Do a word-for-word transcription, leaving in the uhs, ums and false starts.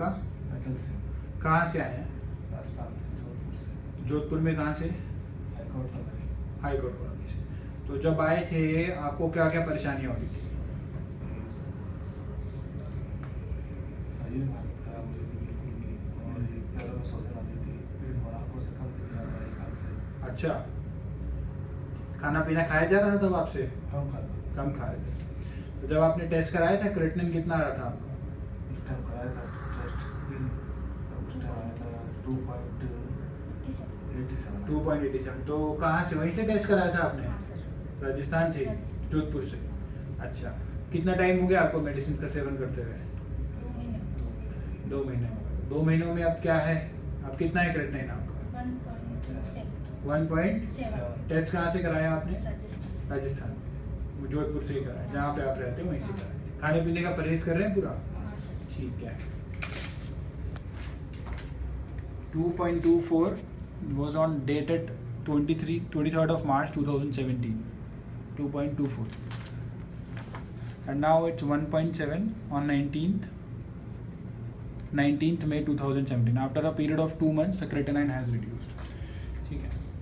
आपका? अचल सिंह। कहाँ से आए हैं? राजस्थान से, जोधपुर से। जोधपुर में कहाँ से? High court colony. हाईकोर्ट कॉलोनी से। तो जब आए थे आपको क्या क्या परेशानियाँ हो रही थी? शरीर में हालत खराब हो रही थी बिल्कुल भी, और ये पैरों में सोजन आती थी और आंखों से कम दिख रहा था एक आंख से। अच्छा, खाना पीना खाया जा रहा था तब आपसे? कम खाता था। कम खा रहे थे। तो जब आपने टेस्ट कराया था क्रिएटिनिन कितना आ रहा था आपका? उस टाइम कराया था टेस्ट, तो उस टाइम आया था two point eighty seven. Two point eighty seven. तो कहाँ से, वहीं से टेस्ट कराया था आपने? हाँ सर। राजस्थान से, जोधपुर से। अच्छा, कितना टाइम हो गया आपको मेडिसिन का सेवन करते हुए? दो महीने दो महीने हो गए। दो महीनों में अब क्या है, अब कितना है क्रिएटिनिन आपका? One point seven. टेस्ट कहाँ से कराया आपने? राजस्थान। राजस्थान में, जोधपुर से ही कराया, जहाँ पे आप रहते हो वहीं से कराया। खाने पीने का परहेज कर रहे हैं पूरा? ठीक है। Two point two four was on dated twenty-three twenty-third of March twenty seventeen. two point two four. And now it's one point seven on nineteenth nineteenth May twenty seventeen. After a period of two months, the creatinine has reduced. ठीक है.